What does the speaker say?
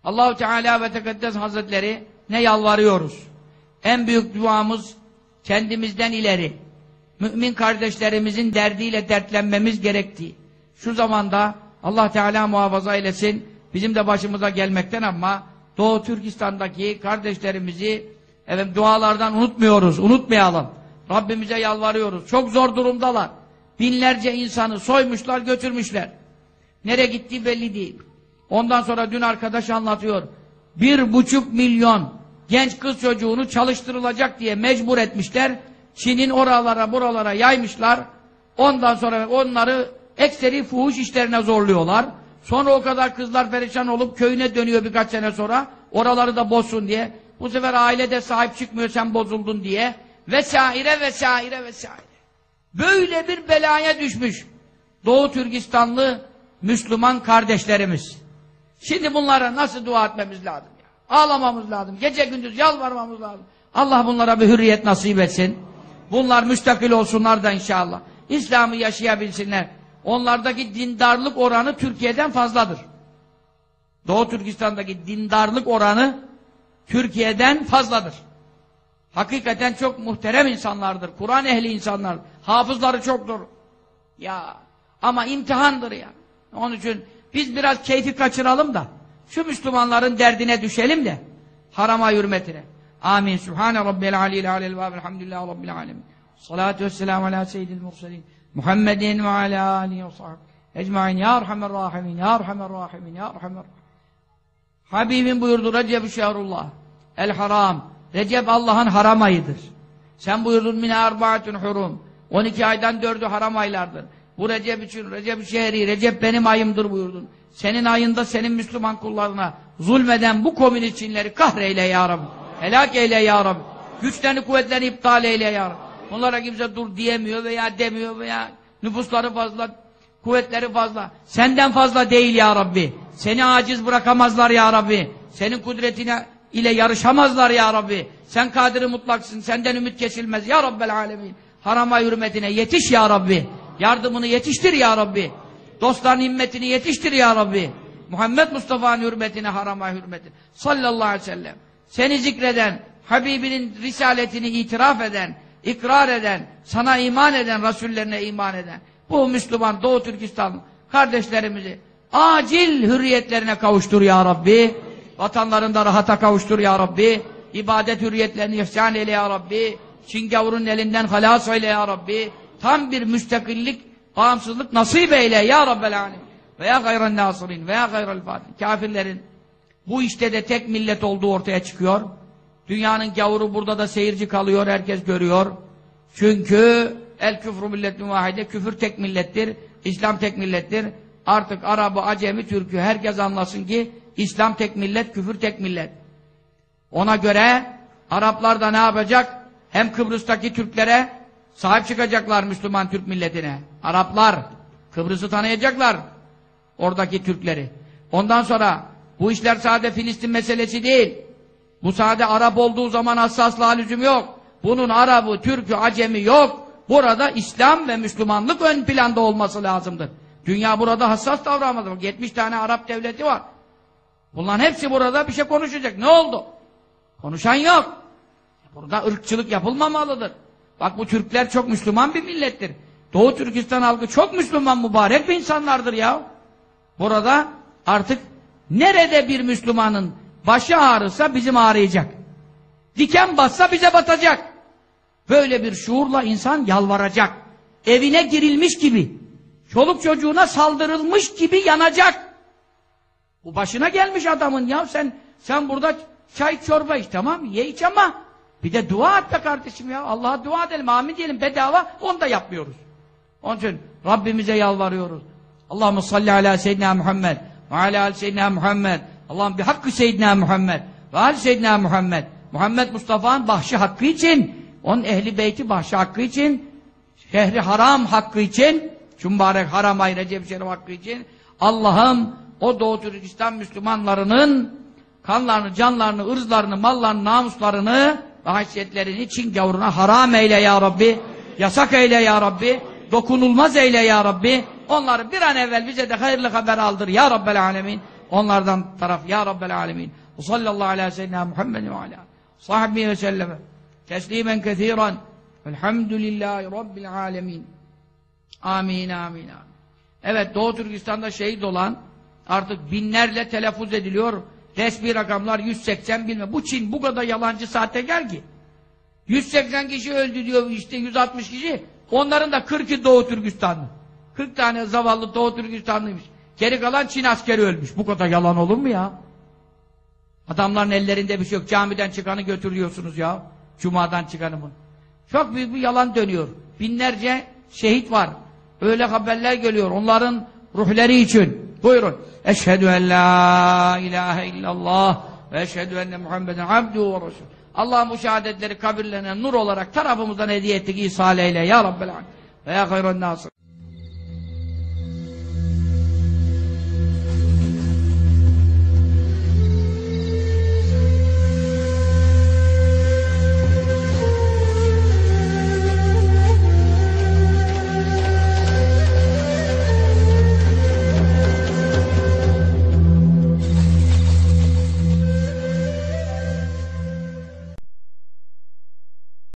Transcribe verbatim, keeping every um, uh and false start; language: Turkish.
Allah-u Teala ve Tekaddes Hazretleri ne yalvarıyoruz? En büyük duamız kendimizden ileri, mümin kardeşlerimizin derdiyle dertlenmemiz gerektiği. Şu zamanda Allah Teala muhafaza eylesin, bizim de başımıza gelmekten ama Doğu Türkistan'daki kardeşlerimizi efendim, dualardan unutmuyoruz, unutmayalım. Rabbimize yalvarıyoruz. Çok zor durumdalar. Binlerce insanı soymuşlar, götürmüşler. Nereye gittiği belli değil. Ondan sonra dün arkadaş anlatıyor. Bir buçuk milyon genç kız çocuğunu çalıştırılacak diye mecbur etmişler. Çin'in oralara buralara yaymışlar. Ondan sonra onları ekseri fuhuş işlerine zorluyorlar. Sonra o kadar kızlar perişan olup köyüne dönüyor birkaç sene sonra. Oraları da bozsun diye. Bu sefer ailede sahip çıkmıyor sen bozuldun diye. Vesaire vesaire vesaire. Böyle bir belaya düşmüş Doğu Türkistanlı Müslüman kardeşlerimiz. Şimdi bunlara nasıl dua etmemiz lazım? Ya? Ağlamamız lazım. Gece gündüz yalvarmamız lazım. Allah bunlara bir hürriyet nasip etsin. Bunlar müstakil olsunlar da inşallah. İslam'ı yaşayabilsinler. Onlardaki dindarlık oranı Türkiye'den fazladır. Doğu Türkistan'daki dindarlık oranı Türkiye'den fazladır. Hakikaten çok muhterem insanlardır. Kur'an ehli insanlar. Hafızları çoktur. Ya ama imtihandır ya. Onun için biz biraz keyfi kaçıralım da şu Müslümanların derdine düşelim de harama hürmetine. Amin. Sübhane Rabbel Aleyhi Aleyhi ve Elhamdülillahi Rabbil Alemin. Salatu vesselamu ala seyyidil murselin. Muhammedin ve ala alihi ve sahbihi ecmain. Ya Erhamer Rahimin. Ya Erhamer Rahimin. Ya Erhamer Rahimin. Habibim buyurdu Recep-i Şehrullah. El haram. Recep Allah'ın haram ayıdır. Sen buyurdun mine erbaatun hurum. on iki aydan dördü haram aylardır. Bu Recep için, Recep-i Şehri, Recep benim ayımdır buyurdun. Senin ayında senin Müslüman kullarına zulmeden bu komünist Çinleri kahreyle ya Rabbi. Helak eyle ya Rabbi. Güçlerini kuvvetlerini iptal eyle ya Rabbi. Onlara kimse dur diyemiyor veya demiyor veya nüfusları fazla, kuvvetleri fazla. Senden fazla değil ya Rabbi. Seni aciz bırakamazlar ya Rabbi. Senin kudretine ile yarışamazlar ya Rabbi. Sen kadir-i mutlaksın. Senden ümit kesilmez ya Rabbel alemin. Harama hürmetine yetiş ya Rabbi. Yardımını yetiştir ya Rabbi. Dostların himmetini yetiştir ya Rabbi. Muhammed Mustafa'nın hürmetine, harama hürmetine. Sallallahu aleyhi ve sellem. Seni zikreden, Habibinin risaletini itiraf eden, ikrar eden, sana iman eden, Resullerine iman eden bu Müslüman Doğu Türkistan kardeşlerimizi acil hürriyetlerine kavuştur ya Rabbi. Vatanlarında rahata kavuştur ya Rabbi. İbadet hürriyetlerini ihsan eyle ya Rabbi. Çin gavurun elinden halas eyle ya Rabbi. Tam bir müstakillik, bağımsızlık nasip eyle ya Rabbel alemin. Veya gayran nasirin veya gayral fatih. Kafirlerin bu işte de tek millet olduğu ortaya çıkıyor. Dünyanın gavuru burada da seyirci kalıyor, herkes görüyor. Çünkü el küfru milletun vahide, küfür tek millettir, İslam tek millettir. Artık Arabı, Acemi, Türk'ü herkes anlasın ki İslam tek millet, küfür tek millet. Ona göre Araplar da ne yapacak? Hem Kıbrıs'taki Türklere sahip çıkacaklar Müslüman Türk milletine. Araplar Kıbrıs'ı tanıyacaklar. Oradaki Türkleri. Ondan sonra bu işler sadece Filistin meselesi değil. Bu sadece Arap olduğu zaman hassaslığa lüzum yok. Bunun Arabı, Türk'ü, Acemi yok. Burada İslam ve Müslümanlık ön planda olması lazımdır. Dünya burada hassas davranmadı. yetmiş tane Arap devleti var. Bunların hepsi burada bir şey konuşacak. Ne oldu? Konuşan yok. Burada ırkçılık yapılmamalıdır. Bak bu Türkler çok Müslüman bir millettir. Doğu Türkistan halkı çok Müslüman, mübarek bir insanlardır ya. Burada artık nerede bir Müslümanın başı ağrısa bizim ağrıyacak. Diken bassa bize batacak. Böyle bir şuurla insan yalvaracak. Evine girilmiş gibi, çoluk çocuğuna saldırılmış gibi yanacak. Bu başına gelmiş adamın ya, sen sen burada çay çorba iç, tamam ye iç ama bir de dua et be kardeşim ya. Allah'a dua edelim, amin diyelim, bedava, onu da yapmıyoruz. Onun için Rabbimize yalvarıyoruz. Allahumme salli ala seyyidina Muhammed ve ala al seyyidina Muhammed. Allah'ım bir hakkı seyyidina Muhammed ve al seyyidina Muhammed. Muhammed Mustafa'nın bahşi hakkı için, onun ehli beyti bahşi hakkı için, şehri haram hakkı için, şu mübarek haram ayı Recep-i Şerif hakkı için, Allah'ım o Doğu Türkistan Müslümanlarının kanlarını, canlarını, ırzlarını, mallarını, namuslarını ve haysiyetlerini Çin gavuruna haram eyle ya Rabbi, yasak eyle ya Rabbi, dokunulmaz eyle ya Rabbi, onları bir an evvel bize de hayırlı haber aldır ya Rabbel alemin. onlardan taraf ya Rabbel alemin. Sallallahu aleyhi ve sellem Muhammed ve ala sahbihi ve selleme teslimen kethiren velhamdülillahi Rabbil alemin. Amin, amin, amin. Evet, Doğu Türkistan'da şehit olan artık binlerle telaffuz ediliyor. Resmi rakamlar yüz seksen bilmem. Bu Çin bu kadar yalancı sahtekar ki. yüz seksen kişi öldü diyor, işte yüz altmış kişi. Onların da kırkı Doğu Türkistanlı. kırk tane zavallı Doğu Türkistanlıymış. Geri kalan Çin askeri ölmüş. Bu kadar yalan olur mu ya? Adamların ellerinde bir şey yok. Camiden çıkanı götürüyorsunuz ya. Cuma'dan çıkanı mı? Çok büyük bir yalan dönüyor. Binlerce şehit var. Öyle haberler geliyor. Onların ruhları için. Buyurun. Eşhedü en la ilahe illallah ve eşhedü enne Muhammeden abduhu ve resul. Allah'ın bu şehadetleri kabirlerine nur olarak tarafımızdan hediye ettik. İsa eyle ya Rabbel alemin. Ve ya hayran nasır.